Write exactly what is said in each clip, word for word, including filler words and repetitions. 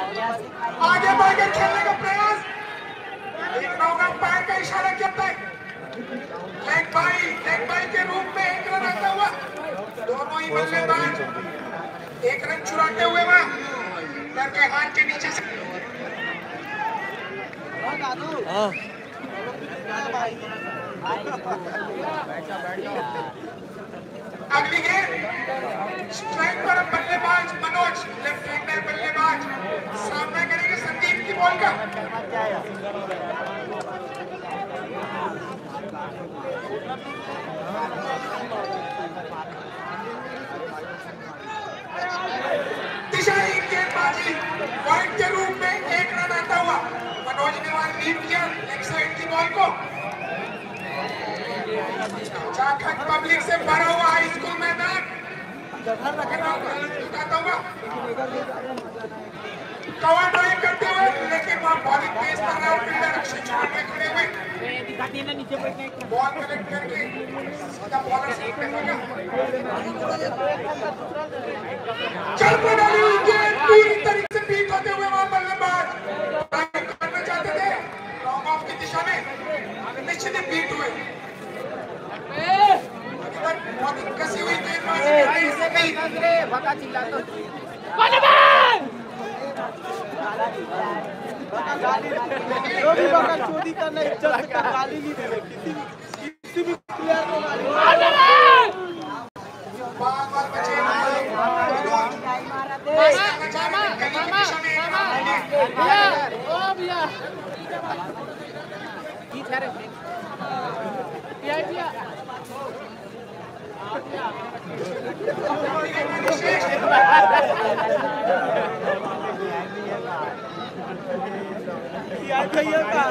आगे बढ़कर खेलने का प्रयास, एक नौका पैर का इशारा किया था, लेग बाई लेग बाई के रूप में एक रन आता हुआ, दोनों ही बल्लेबाज एक रन चुराते हुए वहां सर के हाथ के नीचे से अगली गेंद स्ट्राइक पर बल्लेबाज मनोज, लेफ्ट हैंडर बल्लेबाज सामना करेंगे संदीप की बॉल का। दिशाहीन गेंदबाजी पॉइंट के रूप में एक रन आता हुआ, मनोज ने वहां लीड किया लेग साइड की बॉल को। झारखंड पब्लिक से भरा हुआ हाई स्कूल मैदान कवर ड्राइव करते हुए, लेकिन वहां बॉलिंग पेस कर रहा है फील्डर अक्षय चौहान में खड़े हुए, बॉल कलेक्ट करके सीधा बॉलर से फेंकेगा। चल पर डाली हुई गेंद पूरी तरीके से बीट होते हुए वहां बल्लेबाज ड्राइव करना चाहते थे लॉन्ग ऑफ की दिशा में, निश्चित ही बीट हुए। बहुत कसी हुई गेंदबाजी बका चिल्ला तो जो भी बका चोरी करना इज्जत से गाली नहीं देवे किसी भी किसी भी प्लेयर को गाली बार बार बचे भैया ओ भैया की था रे भैया भैया यार भैया का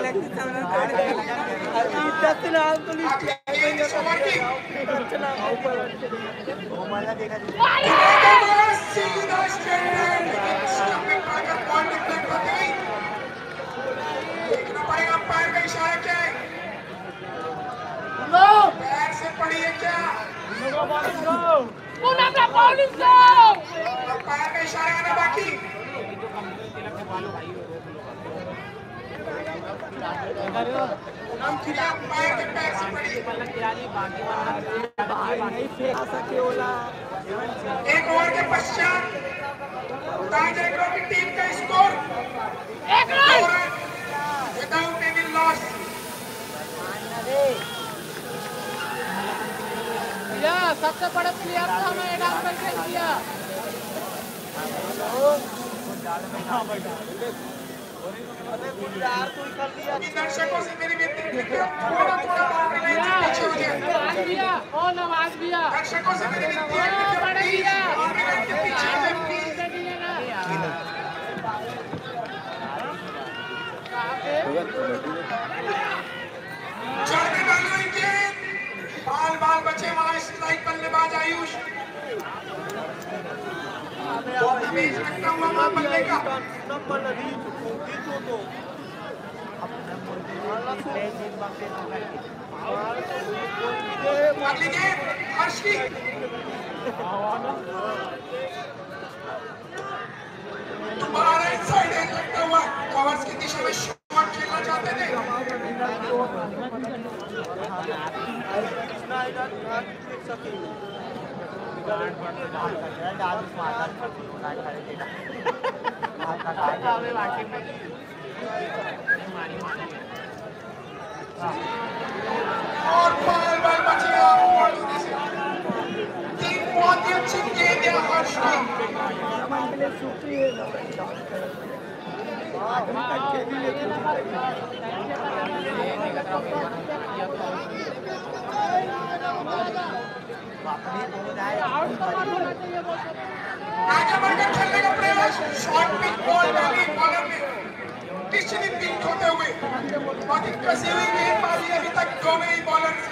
इज्जत ना तो चला ऊपर वो माला देखा सीधा स्ट्रेट स्टंपिंग पाकर बॉल डिफलेक्ट होती हुई, देखना पड़ेगा पैर का इशारा क्या है, पैर से पड़ी है क्या, पैर का इशारा आना बाकी। हम खिला पैर के पैर से पड़ी एक ओवर के पश्चात टाइगरों की टीम का स्कोर एक रन विदाउट एनी लॉस। या सबसे बड़ा प्लेयर तो हमें डाल करके दिया। दर्शकों से मेरी विनती है कि थोड़ा थोड़ा पीछे हो जाए। ओ नवाज भैया दर्शकों से मेरी विनती है कि प्लीज के पीछे हो जाए प्लीज। चढ़ने वाली हुई गेंद, बाल बाल बचे वहां स्ट्राइक बल्लेबाज आयुष, डैमेज लगता हुआ वहां बल्ले का। अगली गेंद हर्ष की, तुम्हारा इनसाइड एज लगता हुआ कवर्स की दिशा में शॉट खेलना चाहते थे। और बाल बाल बचे तीन बहुत ही अच्छी गेंद है हर्ष की। आगे बढ़कर खेलने का प्रयास, शॉर्ट पिच बॉल डाली बॉलर ने किसी भी पिच होते हुए, बाकी कसी हुई गेंदबाजी अभी तक दोनों ही बॉलर से।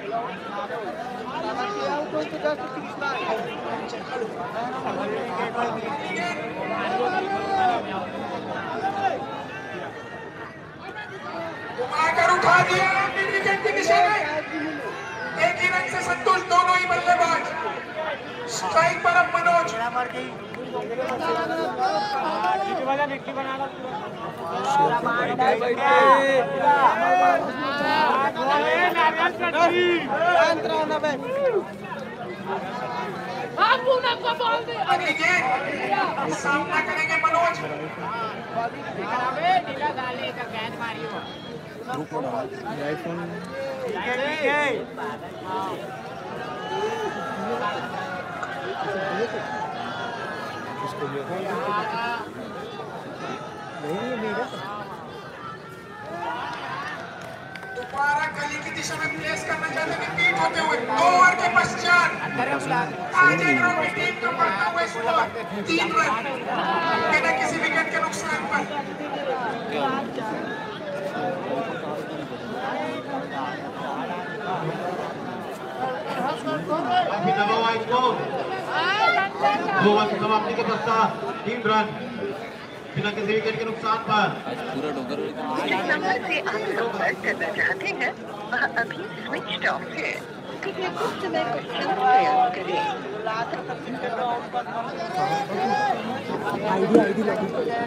घुमाकर उठा दिया मिड विकेट की दिशा में, एक ही रन से संतुष्ट दोनों ही बल्लेबाज। स्ट्राइक पर अब मनोज सामना करेंगे मनोज। दोबारा गली की दिशा में प्लेस करना चाहते हैं पीट होते हुए दो ओवर के पश्चात आज एक रन की टीम का बढ़ता हुआ स्कोर तीन रन बिना किसी विकेट के नुकसान पर। दो ओवर की समाप्ति के पश्चात तीन रन बिना किसी विकेट के नुकसान पर। जिस नंबर से आप संपर्क करना चाहते हैं वह अभी स्विच ऑफ है, कृपया कुछ समय पश्चात प्रयास करें। आईडी आईडी लगी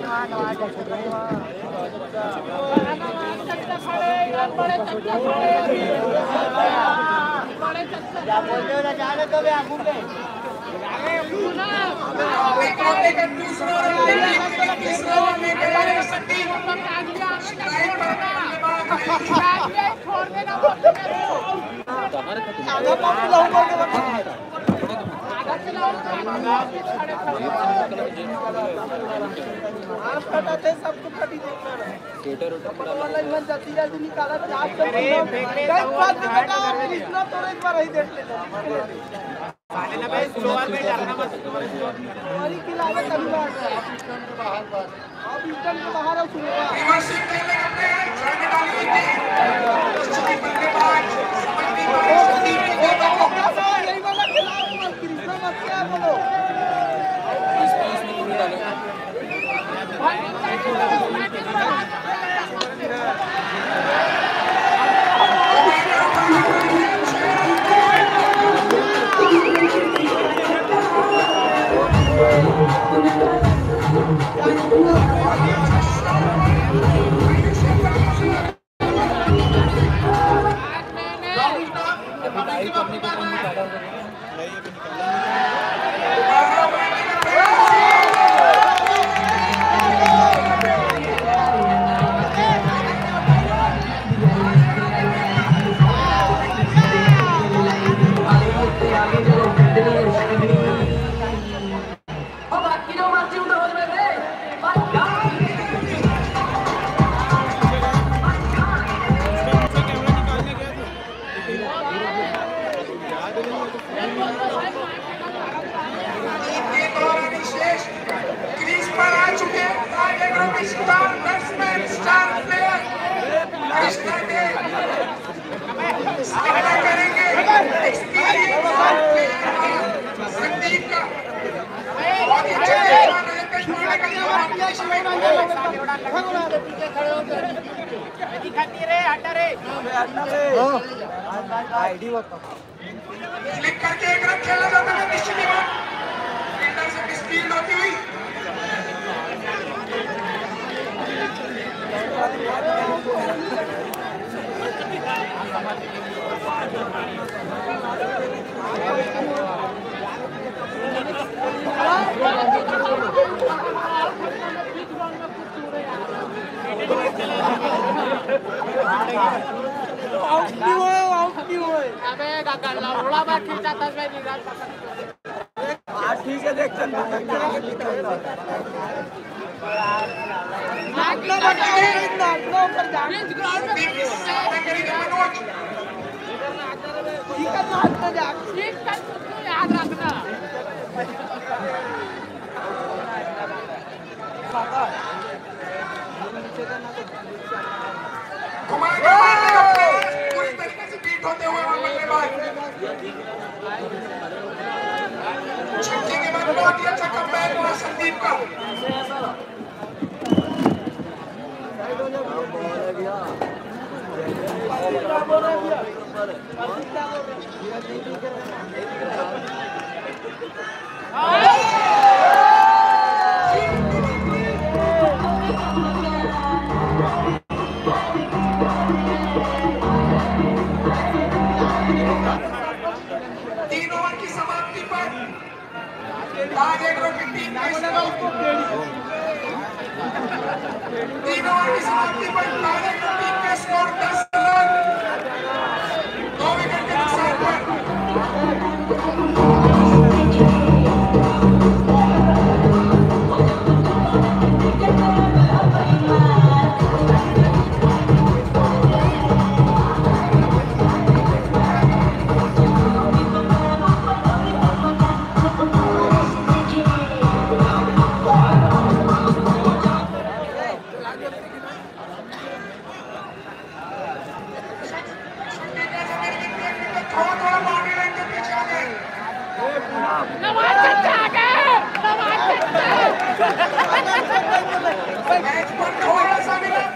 सबको फटी देखना जतीरा जी निकाला आप सब कृष्णा तो एक बार ही देख लेना हमारी खिलाफ कभी बार अब इंटर्न के बाहर हो सुनो यही वाला खिलाफ कृष्णा मत क्या बोलो क्लिक करके एक रन खेला जाता है निश्चित ही बात फील्डर से स्पीड होती हुई आउट क्यों है आउट क्यों है अबे काका लौड़ा बार खींचा था मैं निराश पकड़ हां ठीक है देख चल नाक लो बचाओ नाक लो ऊपर जा ग्राउंड में करेंगे मनोज ठीक है नाक में जा ठीक है तो याद रखना कुमार के मारने का प्रयास पूरी तरीके से बीट होते हुए और बल्लेबाज छक्के के बाद बहुत ही अच्छा कमबैक हुआ संदीप का तीन ओवर की समाप्ति पर टारगेट टीम के स्कोर दस रन, दो विकेट के नुकसान पर। मैच पर थोड़ा सा विलंब,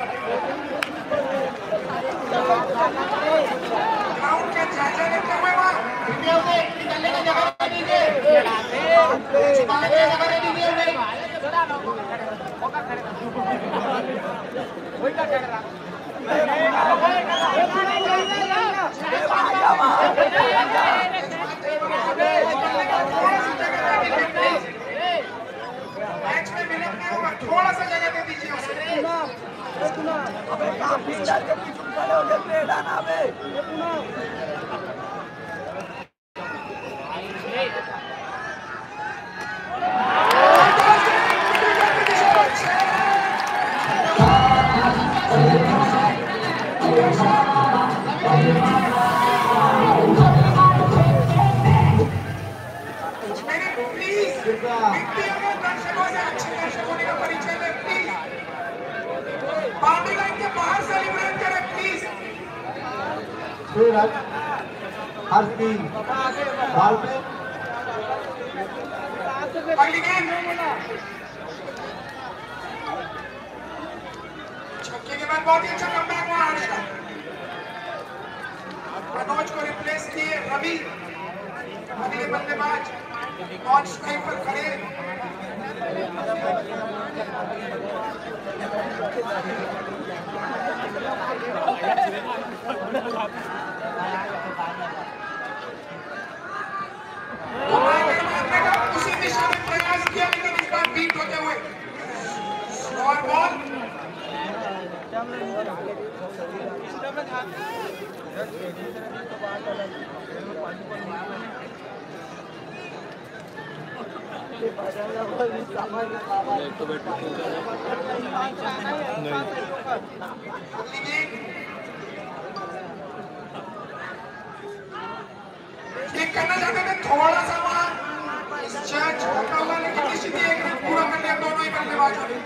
ग्राउंड के जायजा लेते हुए वहां निकलने का जगह दीजिए, निकलने का जगह दीजिए उन्हें। वही का कर रहा मैच में विलंब नहीं होगा, थोड़ा सा जगह दे दीजिए उसे। अबे काफी डर के पीछे खड़े हो गए, प्लेट आना अबे। बाउंड्री लाइन के बाहर सेलिब्रेट करें प्लीज। हर तीन बॉल पे अगली गेंद छक्के के बाद बहुत ही अच्छा कमबैक हुआ हर्ष का। मनोज को रिप्लेस किए रवि, अगले बल्लेबाज नॉन स्ट्राइक पर खड़े। उसी दिशा में प्रयास किया लेकिन इस बार बीट होते हुए और बॉल क्लिक करना चाहते थे थोड़ा सा वहां जज पकड़ा हुआ, लेकिन निश्चित ही एक रन पूरा कर लिया दोनों ही बल्लेबाजों ने।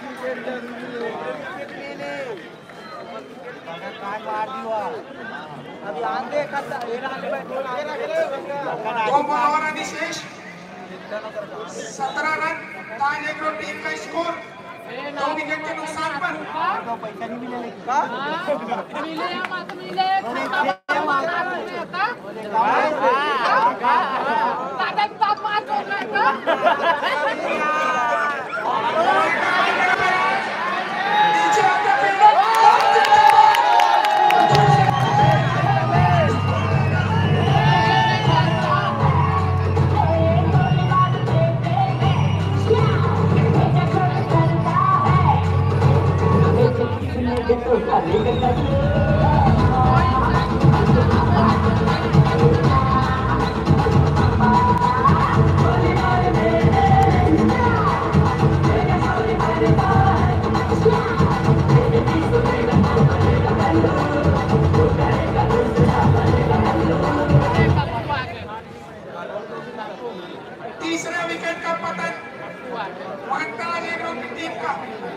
दो बॉल और अनिशेष, सत्रह रन ताज एग्रो टीम का स्कोर, दो विकेट के नुकसान पर। तीसरे विकेट का पतन ताज एग्रो की टीम का।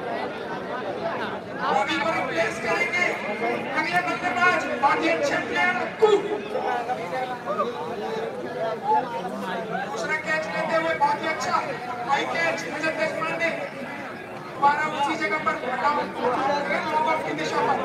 रवि को रिप्लेस करेंगे अगले बल्लेबाज बहुत ही अच्छे प्लेयर अक्कू। दूसरा कैच लेते हुए बहुत ही अच्छा हाई कैच रजत देशपांडे, दोबारा उसी जगह पर ओवर की दिशा पर।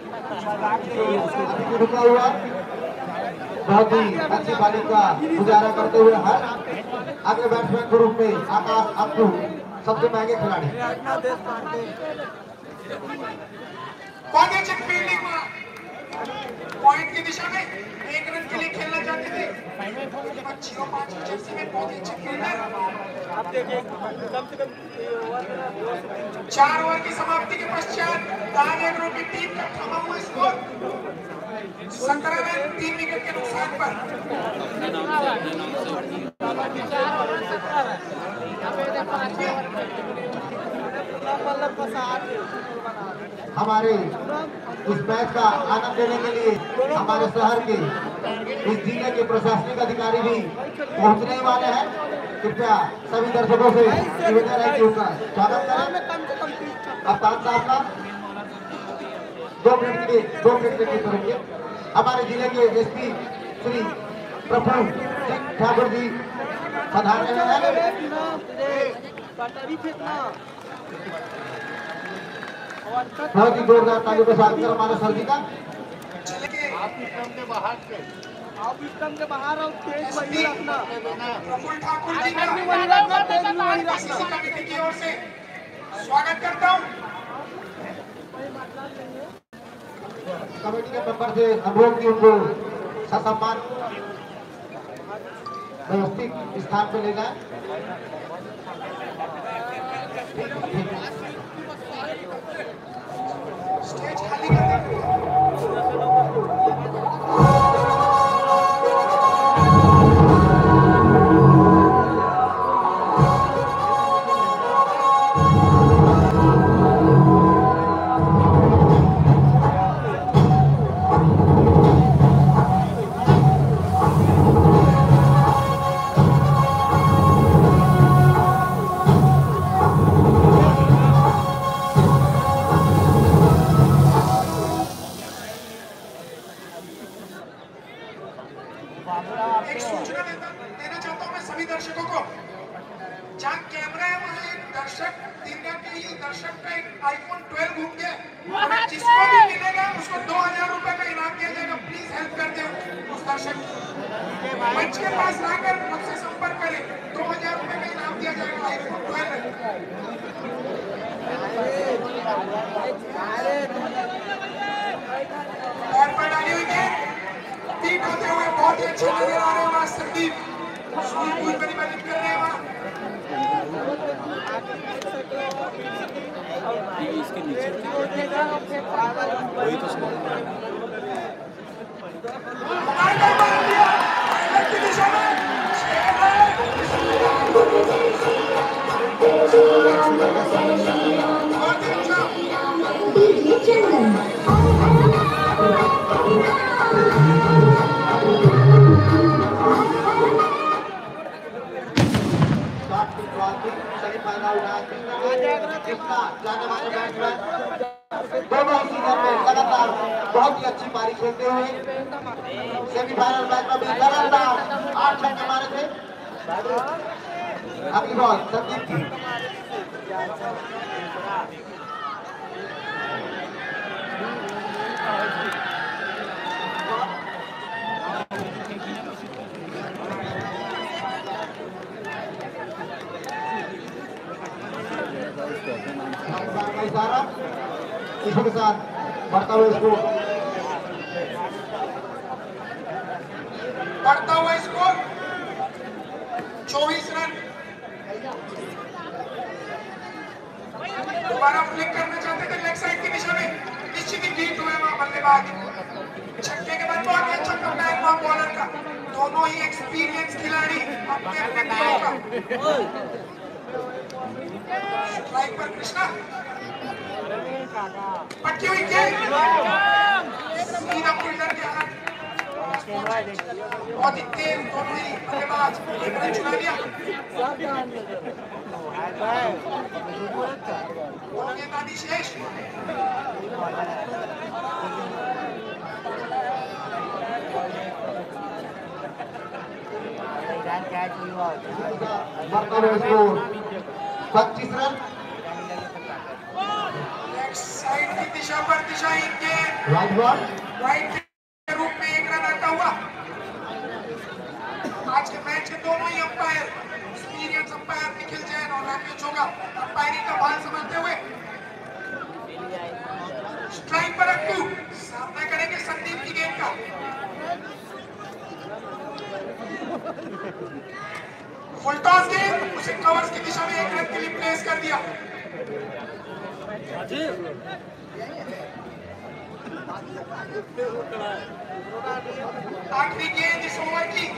रुका हुआ बहुत ही अच्छी बॉलिंग का गुजारा करते हुए हर अगले बैट्समैन के रूप में आकाश अब्दू सबसे महंगे खिलाड़ी। फील्डिंग पॉइंट की दिशा में एक रन के लिए खेलना चाहते थे। जीरो पांच जर्सी में बहुत ही अच्छे फील्डर। चार ओवर की समाप्ति के पश्चात दान एग्रो की टीम का थमा हुआ स्कोर सत्रह रन तीन विकेट के नुकसान पर। हमारे इस मैच का आनंद लेने के लिए हमारे शहर के इस जिले के प्रशासनिक अधिकारी भी पहुंचने वाले हैं। कृपया सभी दर्शकों से निवेदन है कि उनका स्वागत करें। अवतार साहब का दो मिनट के लिए दो मिनट के लिए करेंगे। हमारे जिले के एसपी श्री प्रफुल्ल सिंह ठाकुर जी पधार रहे हैं। बहुत ही जोरदार तालियों के साथ हमारे सर जी का। आप विक्रम के बाहर और तेज वही रखना। प्रफुल्ल ठाकुर जी का वही रखना, तेज भी वही रखना। कमेटी की ओर से स्वागत करता हूँ। कमेटी के मेंबर से अनुरोध की उनको ससम्मान व्यवस्थित स्थान पर ले जाए। स्टेज खाली कर दें। एक सूचना देना चाहता हूं मैं सभी दर्शकों को। जहां कैमरा है वहां एक दर्शक दिव्या के ही दर्शक का एक आईफोन ट्वेल्व घूम गया। जिसको भी मिलेगा उसको दो हजार रुपए का इनाम दिया जाएगा। प्लीज हेल्प कर दे उस दर्शक को। मंच के पास आकर मुझसे संपर्क करें। दो हजार रुपए का इनाम दिया जाएगा आईफोन ट्वेल्व। और पर डाली हुई है तीन होते हुए बहुत ही अच्छे नजर आ रहे हैं। वहां संदीप स्कूल पूल बड़ी बैटिंग कर रहे हैं। वहां इसके नीचे वही तो की दिशा में जाने वाले बैट्समैन दोनों ही सीजन में लगातार बहुत ही अच्छी पारी खेलते हुए सेमीफाइनल मैच में भी लगातार आठ छक्के मारे थे। अगली बॉल संदीप की। इशारा इसी के साथ बढ़ता हुआ स्कोर बढ़ता हुआ स्कोर चौबीस रन। दोबारा फ्लिक करना चाहते थे लेग साइड की दिशा में। निश्चित ही बीट हुए वहां बल्लेबाज। छक्के के बाद बहुत ही अच्छा करना है वहां बॉलर का। दोनों ही एक्सपीरियंस खिलाड़ी अपने अपने दलों का। स्ट्राइक पर कृष्णा पटकी हुई गेंद सीधा फील्डर के हाथ। बहुत ही तेज दोनों ही बल्लेबाज एक रन चुरा लिया। गेंदबाजी शेष पच्चीस रन। लेग साइड की दिशा पर दिशाहीन गेंद राइट बॉल राइट के रूप में एक रन आता हुआ। आज के मैच के दोनों ही umpire experience umpire Nikhil Jain और राकेश जोगा अंपायरिंग का भार समझते हुए स्ट्राइक पर अक्कू सामना करेंगे संदीप की गेंद का। फुल टॉस गेंद उसे कवर्स की दिशा में एक रन के लिए प्लेस कर दिया। आखिरी गेंद इस ओवर की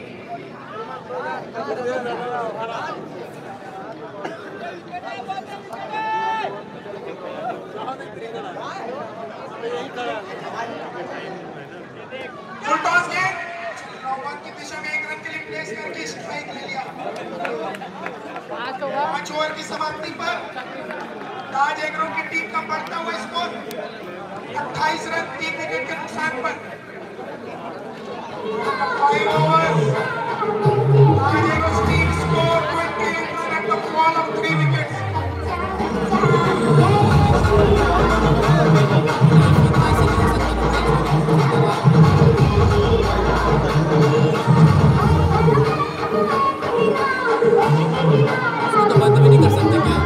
फुल टॉस गेंद की दिशा में एक रन के लिए प्लेस करके स्ट्राइक ले लिया। पांच ओवर की समाप्ति पर ताज एग्रो की टीम का बढ़ता हुआ स्कोर अट्ठाईस रन तीन विकेट के नुकसान पर। Five overs Taj agro team score अट्ठाईस run at the fall of three wickets. तो बंद भी नहीं कर सकते क्या?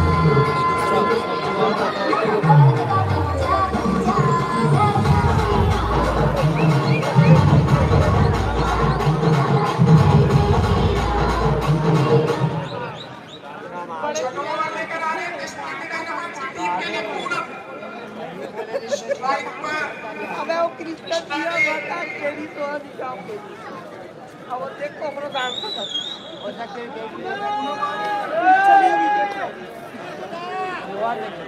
लेकर आ रहे हैं टीम के लिए पूनम स्ट्राइक पर। अबे वो क्रिस्टल दिया बता केडी तो अभी काम कर। अब देखो अपना डांस कर और जाके चलिए विकेट हुआ देखो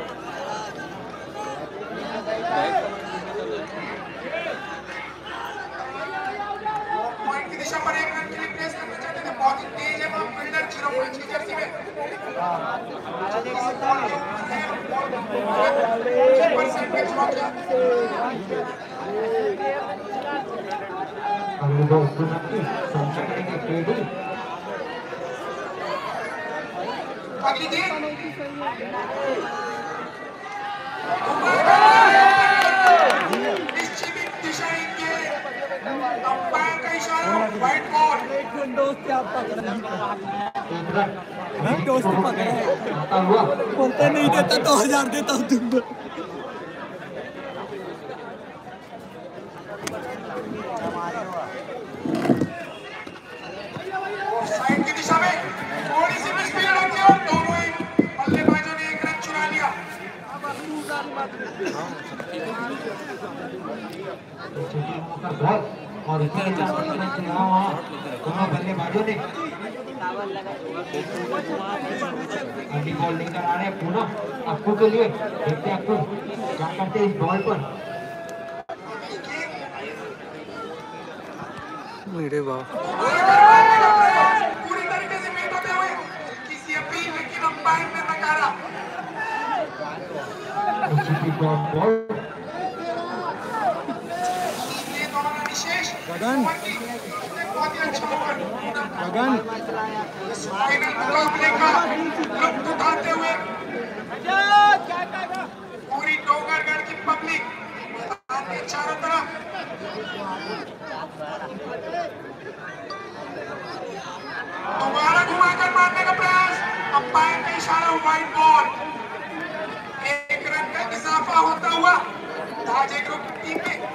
पॉइंट की दिशा पर एक रन के लिए प्लेस करना चाहते थे। बहुत ही तेज है वहां फील्डर जीरो पॉइंट की जर्सी में अगली बॉल सुनती संचय करेंगे केडी। अगली गेंद निश्चित दिशाहीन गेंद अंपायर का इशारा वाइड बॉल। दोस्त क्या पकड़ रहा एक रन है दोस्त पकड़ है आता हुआ बोलते नहीं देता तो हजार देता हूँ तुम। साइड की दिशा में थोड़ी सी मिसफील्ड रखी और दोनों ही बल्लेबाजों ने एक रन चुरा लिया। बॉल और इतने दोनों बल्लेबाजों ने अगली बॉल लेकर आ रहे हैं पूनम अक्कू के लिए। देखते हैं अक्कू क्या करते हैं इस बॉल पर। मेरे वाह पूरी तरीके से मेट होते हुए किसी अपील लेकिन अंपायर ने नकारा। बॉल ये दोनों विशेष गगन बहुत ही अच्छा ओवर गगन इस फाइनल मुकाबले का लुत्फ उठाते हुए पूरी डोंगरगढ़ की पब्लिक मैदान के चारों तरफ दोबारा घुमाकर मारने का प्रयास। अंपायर का इशारा वाइड बॉल। एक रन का इजाफा होता हुआ ताज एग्रो की टीम में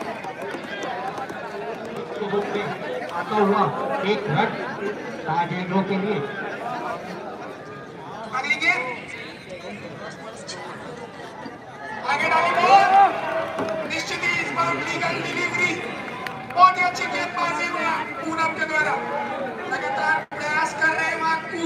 आता हुआ एक रन ताज एग्रो के लिए। अगली गेंद आगे डाली बॉल निश्चित ही इस बार लीगल डिलीवरी बहुत ही अच्छी गेंदबाजी में पूनम के द्वारा लगातार प्रयास कर रहे हैं वाकू।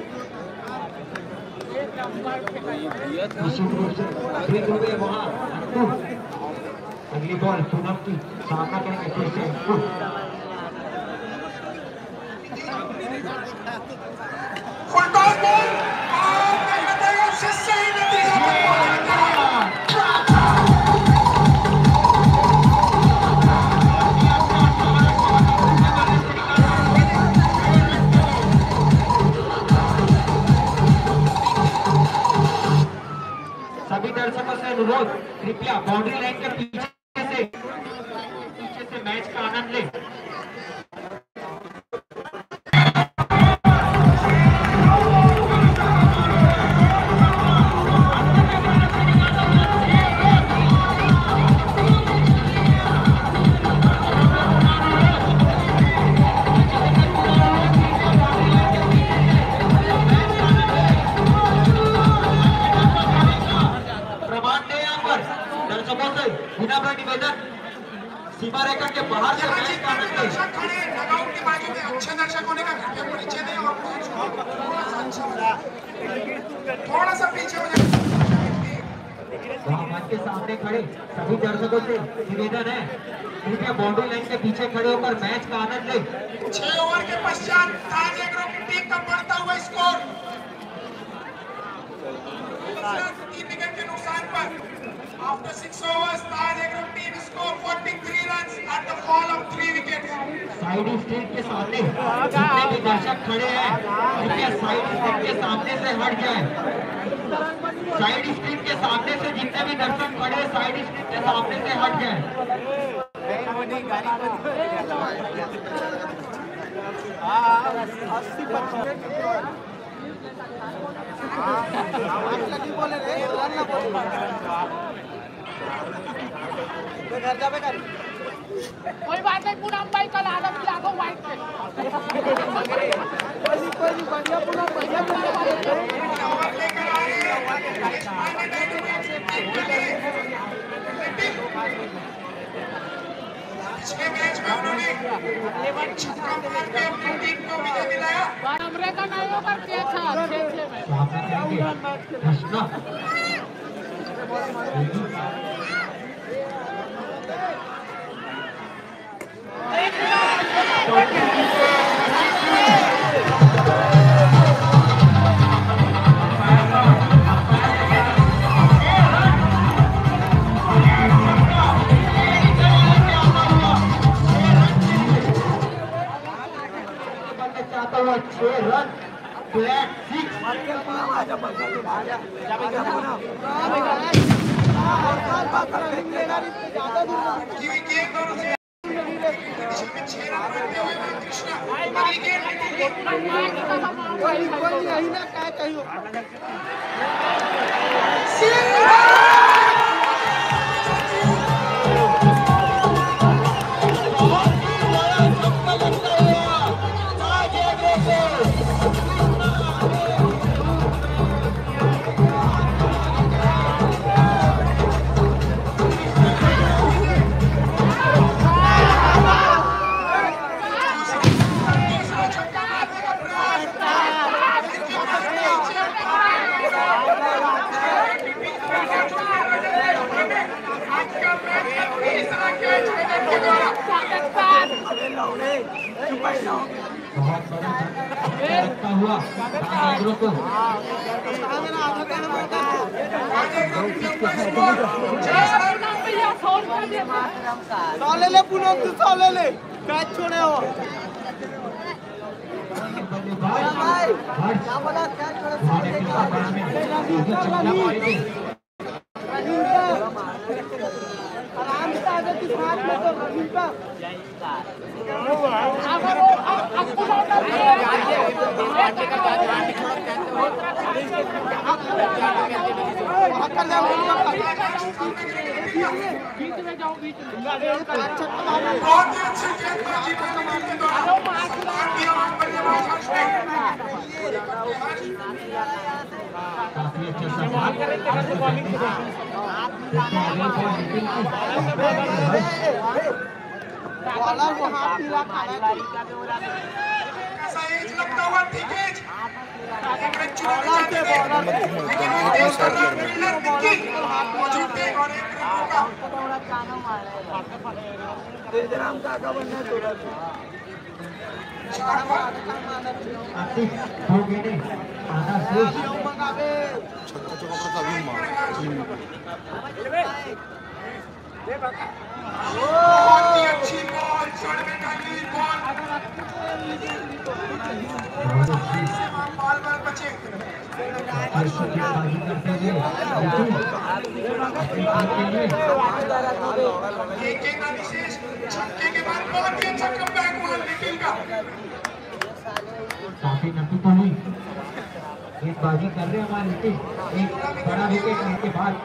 अगली बॉल पूनम की सामना करेंगे फिर से अक्कू। फुल टॉस बॉल और देखना पड़ेगा उससे सही नतीजा पर पहुंचता है। सभी दर्शकों से अनुरोध कृपया मैच का आनंद ले। सीमा रेखा के बाहर से मैच का आनंद ले। दर्शक खड़े हैं नगाउट के बाजू में, अच्छे दर्शक होने का कृपया नीचे नहीं और थोड़ा सा अच्छा थोड़ा सा पीछे हो जाए। मंच के सामने खड़े सभी दर्शकों से निवेदन है कृपया बाउंड्री लाइन के पीछे खड़े होकर मैच का आनंद ले। छह ओवर के पश्चात ताज एग्रो की टीम का बढ़ता हुआ स्कोर तीन विकेट के नुकसान पर। After six overs, Taj Agro team scored forty-three runs at the fall of three wickets. Side stage के सामने जितने भी दर्शक खड़े हैं कृपया साइड स्टेज के सामने से हट जाएं। साइड स्टेज के सामने से जितने भी दर्शक खड़े हैं साइड स्टेज के सामने से हट जाएं। कोई बात नहीं, पूनम भाई कल आदम की आगो वाइट पे कोई कोई बढ़िया पूनम बढ़िया ओवर लेकर आ रहे हैं इस फाइनल पिछले मैच में उन्होंने छक्का मार के अपनी टीम को विजय दिलाया। हमरे का नहीं होगा क्या था छह छह में छह रन फ्लैट सिक्स। बहुत बड़ा झटका हुआ आगरों को। ले ले पूनम तू सौ ले ले कैच छोड़े हो भाई क्या बोला कैच छोड़े आराम से आगे किस हाथ में तो रहीम का अगर वो आपको बीच में जाओ बीच में बहुत ही अच्छे गेंदबाजी टीम के द्वारा बल्लेबाज हर्ष ने काफी अच्छा संवाद बॉलर को हाथ मिला खाना ऐसा एज लगता हुआ ठीक है बॉलर के बॉलर लेकिन वो देश का फील्डर निकी मौजूद थे और एक रन का बड़ा कानो मार रहा है तेज राम काका बनने तुरंत आतिफ हो गए आधा से छक्का चौका पर कभी मार बहुत ही अच्छी बॉल जड़ में डाली बॉल बॉल पर बचे एक एक विशेष छक्के के बाद बहुत ही अच्छा कमबैक हुआ निखिल का। काफी नब्बी तो हुई, गेंदबाजी कर रहे हमारे नीतीश, एक बड़ा विकेट लेने के बाद।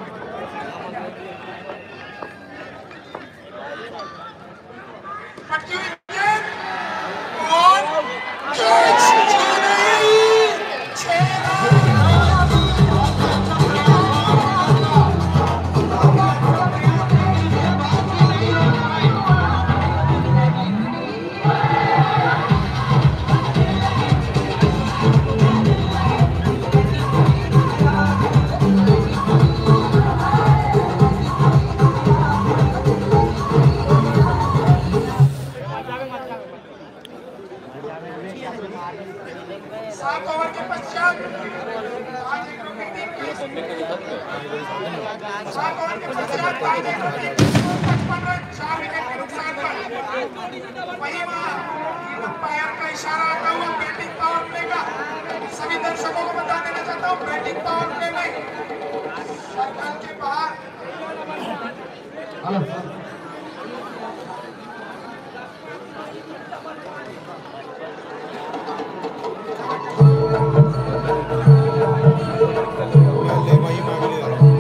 सात ओवर के पश्चात सात ओवर के पश्चात पचपन रन चार विकेट के नुकसान पर। वही अंपायर का इशारा आता हुआ बैटिंग पावर प्ले का सभी दर्शकों को बता देना चाहता हूँ। बैटिंग पावर प्ले में सर्कल के बाहर ले भाई मैं भी ले रहा हूँ।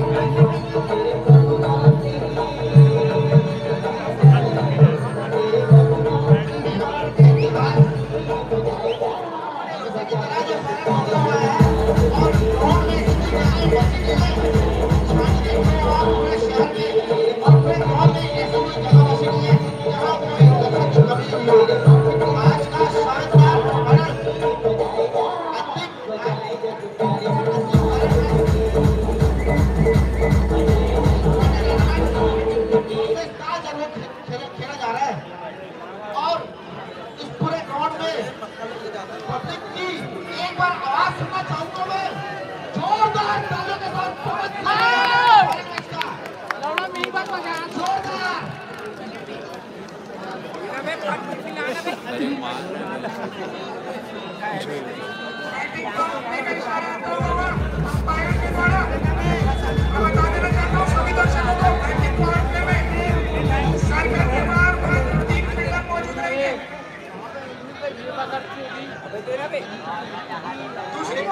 बैटिंग पावर प्ले का इशारा आता हुआ अंपायर के द्वारा मैं बता देना चाहता हूँ सभी दर्शकों को। बैटिंग पावर प्ले में सर्कल के बाहर तीन फील्डर मौजूद रहेंगे। दूसरी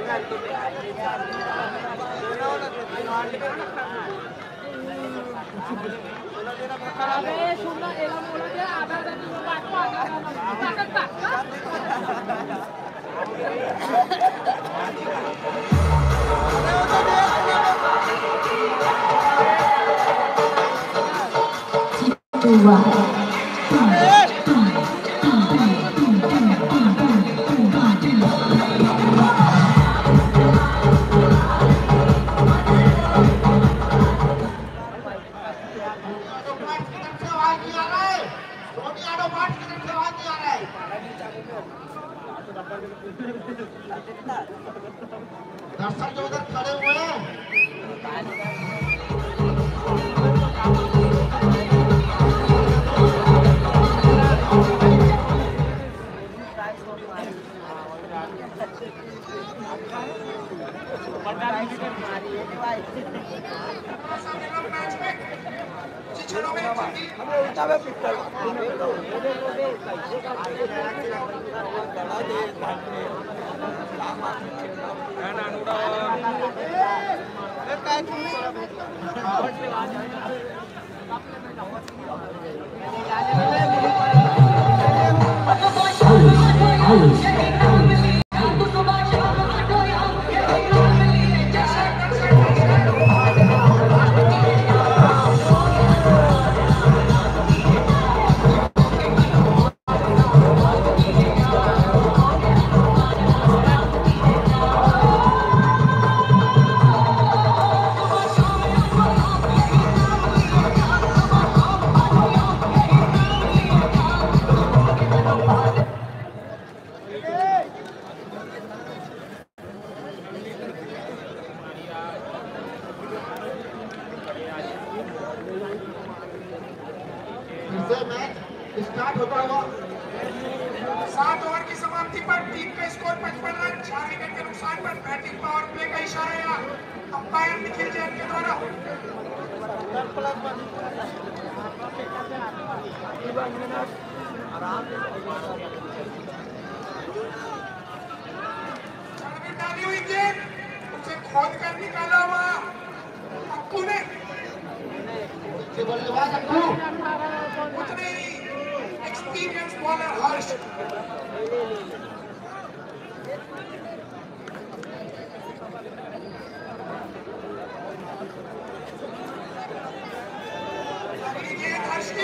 दर्शक जो उधर खड़े हुए हैं मैच में छड़ों में स्टार्ट होता हुआ सात ओवर की समाप्ति पर टीम का स्कोर पचपन रन चार विकेट के नुकसान पर। बैटिंग पावर प्ले का इशारा या अंपायर निखिल जैन के द्वारा। डाली हुई गेंद उसे खोद कर निकाला हुआ अक्कू ने बल्लेबाज अक्कू उतने ही एक्सपीरियंस बॉलर हर्ष अगली गेंद हर्ष की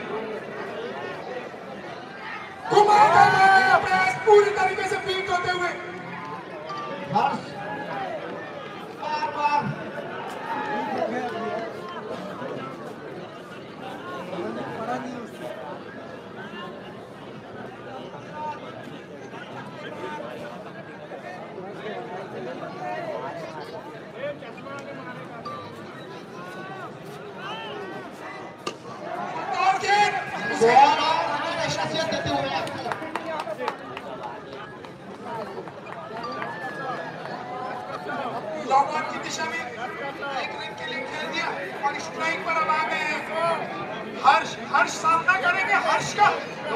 घुमाता मारने का प्रयास पूरी तरीके से बीट होते हुए हर्ष बार बार और गेंद उसे बॉल और शख्सियत देते हुए लॉन्ग ऑन की दिशा में एक रन के लिए खेल दिया और स्ट्राइक पर अब आ गए हैं हर्ष हर्ष सामना करेंगे हर्ष का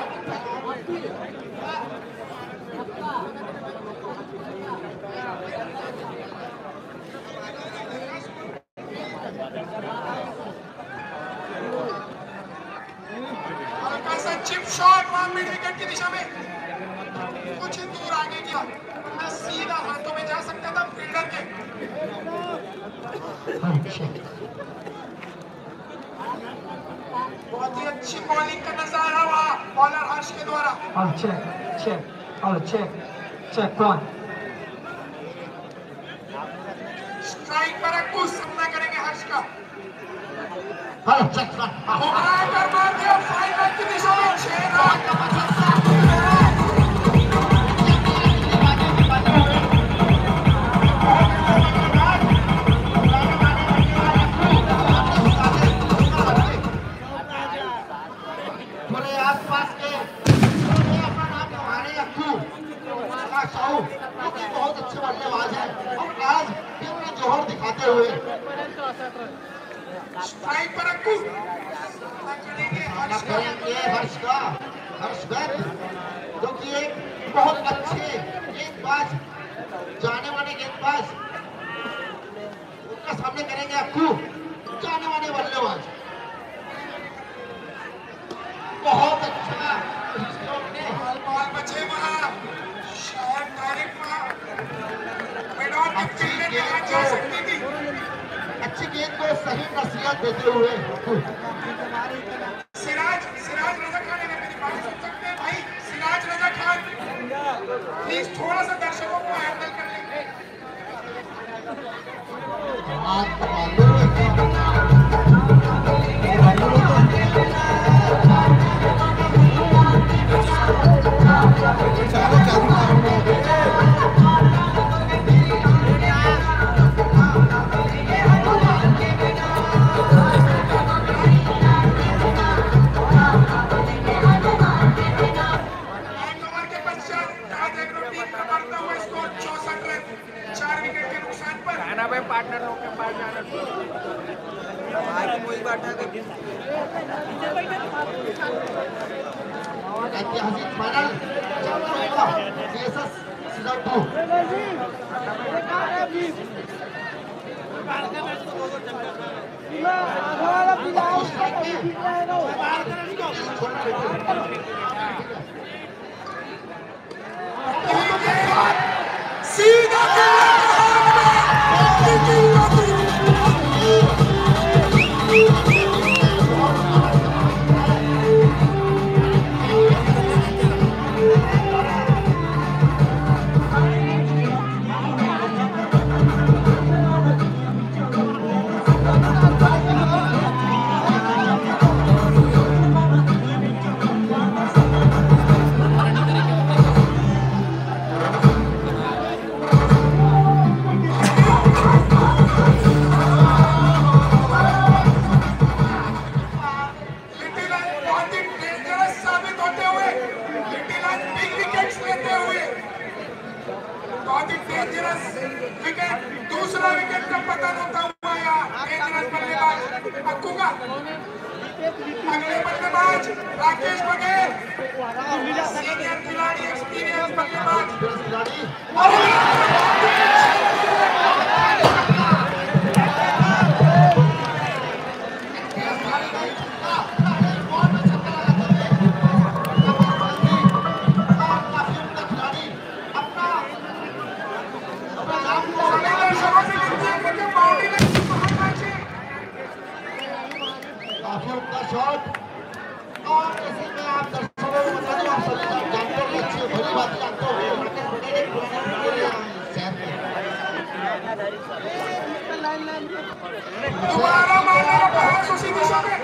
हल्का सा चिप शॉट वहां मिड विकेट की दिशा में कुछ ही दूर आगे किया वरना सीधा हाथों में जा सकता था फील्डर के बहुत ही अच्छी बॉलिंग का नजारा हुआ बॉलर हर्ष के द्वारा और चेक चेक और चेक चेक पॉइंट स्ट्राइक पर अक्कू सामना करेंगे हर्ष का हर्ष चक्कर घुमाकर मार दिया फाइनल की दिशा में छह रन थोड़े आसपास के अपना नाम हमारे अक्कू साहू जो कि बहुत अच्छे बल्लेबाज हैं और आज टीम में जोहर दिखाते हुए स्ट्राइक पर अक्कू सामना करेंगे हर्ष का करेंगे हर्ष का हर्ष वैद जो कि एक बहुत अच्छे गेंदबाज जाने वाले गेंदबाज उनका सामने करेंगे अक्कू जाने वाले बल्लेबाज बहुत अच्छा बॉल बॉल बचे वहां शायद डायरेक्ट वहां मैदान के फील्डर में हाथ जा सकती थी अच्छी गेंद को सही नसीहत देते हुए सिराज सिराज रजा खान अगर मेरी बात सुन सकते हैं भाई सिराज रजा खान प्लीज थोड़ा सा दर्शकों को हैंडल कर लेंगे आपको मालूम आठ ओवर के पश्चात ताज एग्रो टीम का बढ़ता हुआ स्कोर चौसठ रन चार विकेट के नुकसान पर खाना भाई पार्टनर लोग के पास जाना वही बैठा ऐतिहासिक फाइनल सीएसएस सीजन टू सीधा विकेट दूसरा विकेट का पतन होता हुआ यहाँ डेंजरस बल्लेबाज अक्कू का अगले बल्लेबाज राकेश बघेल, सीनियर खिलाड़ी, एक्सपीरियंस बल्लेबाज। शॉट और जैसे मैं आप दर्शकों को बता दूं, आप सभी जानते हो, अच्छी भली बात जानते हो, राकेश बघेल एक पुराने शहर में दोबारा मारना प्रयास उसी दिशा में।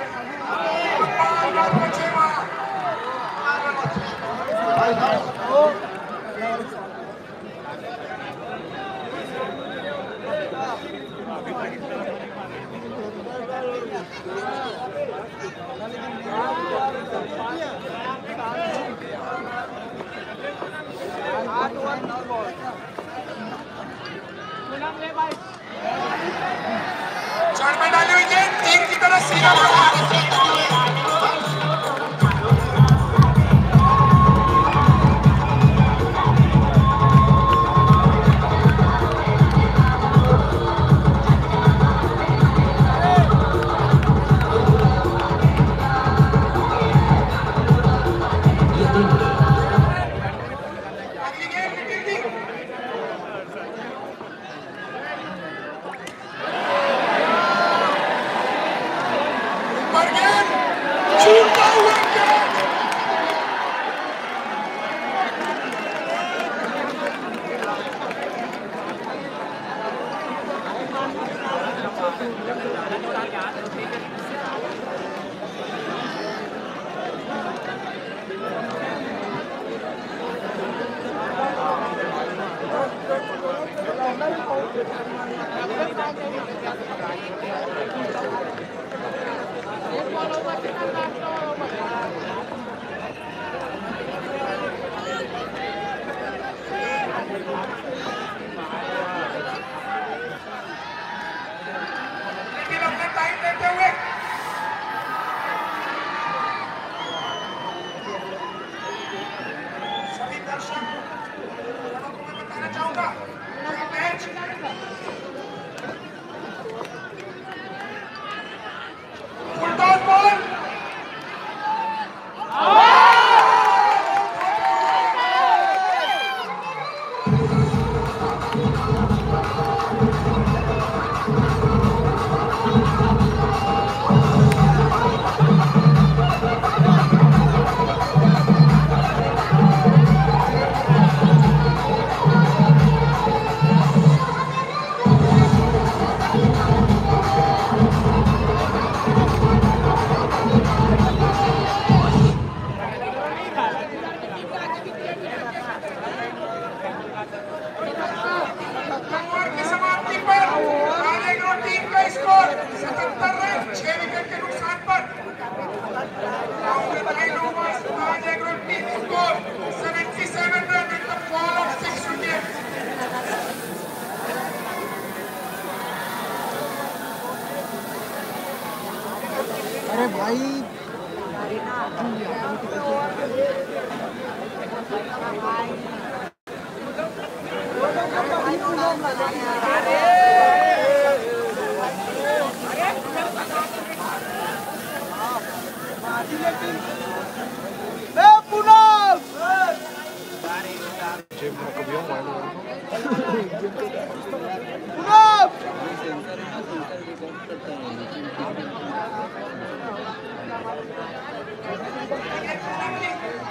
चढ़ में डाली हुई गेंद तीर की तरह सीधा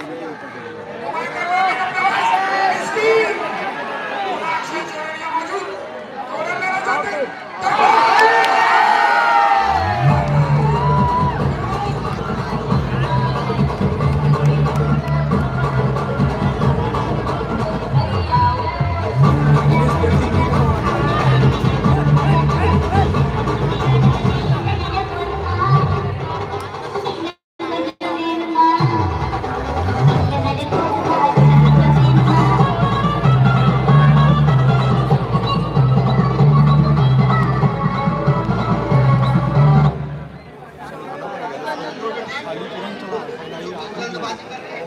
मौजूद बल्लेबाजी कर रहे हैं।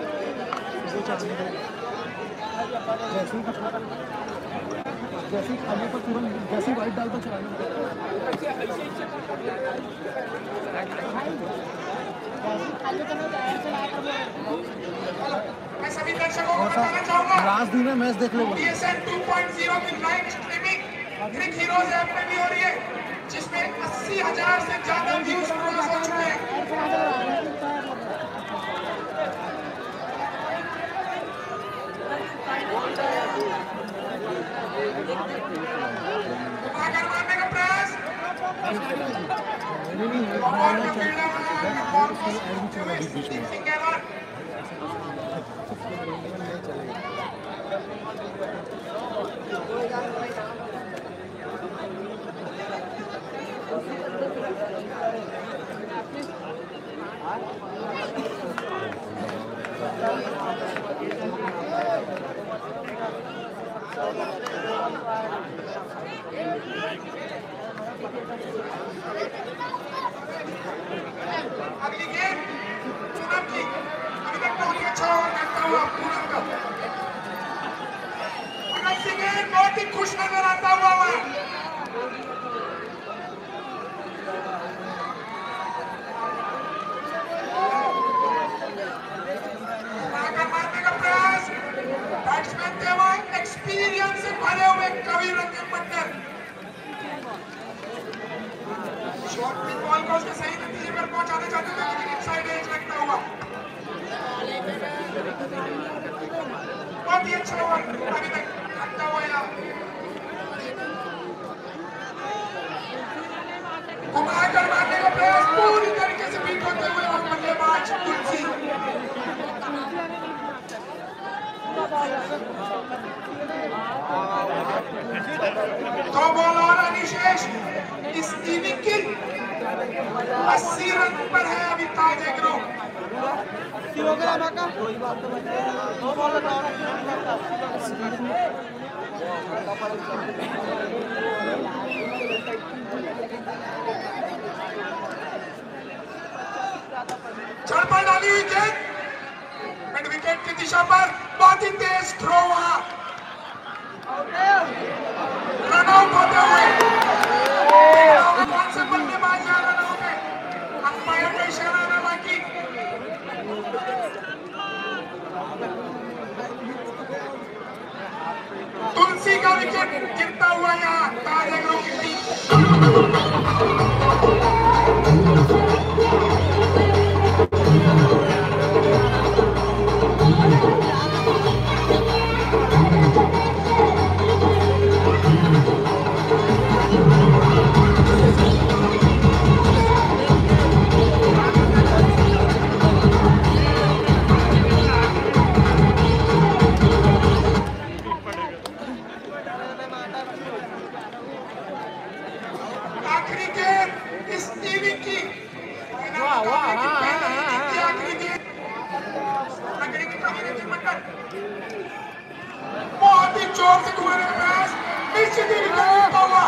जैसे ही खाने पर तुरंत जैसे ही वाइट डालता चलाने मैं सभी दर्शकों को बताना चाहूंगा लास्ट दिन में मैच देख लो बीएसएन टू पॉइंट ज़ीरो की live streaming CricHeroes app में भी हो रही है, जिसमें अस्सी हजार से ज्यादा व्यूज क्रॉस हो चुके हैं। आकर मारने का प्रयास और जो फील्डर है बॉल को सिंह गहलोत अगली गेंद पूनम की, अभी तक बहुत ही अच्छा ओवर करता हुआ पूनम का पूनम सिंह बहुत ही खुश नजर आता हुआ वह मारने का प्रयास। बैट्समैन थे वो एक्सपीरियंस से भरे हुए Kavi Ranjan Mandal, short pitch ball को उसके सही नतीजे पर पहुंचाना चाहते थे, लेकिन इनसाइड एज लगता हुआ बहुत ही अच्छा ओवर अभी तक लगता हुआ यहाँ घुमाकर मारने का प्रयास पूरी तरीके से बीट होते हुए और बल्लेबाज तुलसी दो बॉल और अनिशेष इस इनिंग की अस्सी रन पर है अभी ताज एग्रो। चढ़ पर डाली हुई गेंद मिड विकेट की दिशा पर बहुत ही तेज थ्रो वहां रन आउट होते हुए कौन से बल्लेबाज रन आउट है, अंपायर का इशारा आना बाकी। तुलसी का विकेट गिरता हुआ यहाँ ताज एग्रो की टीम आखिरी गेंद इस इनिंग की आखिरी गेंद नगरी की कवि रंजन मंडल बहुत ही जोर से घुमाने का प्रयास नीचे भी निकलता हुआ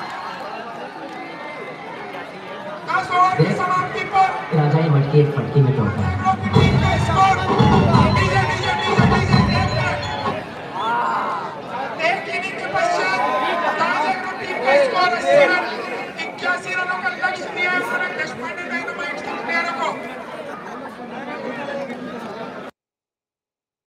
दस ओवर की समाप्ति पर राजाई मटकी एक फटकी में तोड़ता है। टीम का स्कोर नीचे नीचे नीचे नीचे एक इनिंग के पश्चात ताज एग्रो टीम का स्कोर अस्सी रन इक्यासी रनों का लक्ष्य दिया है उन्होंने।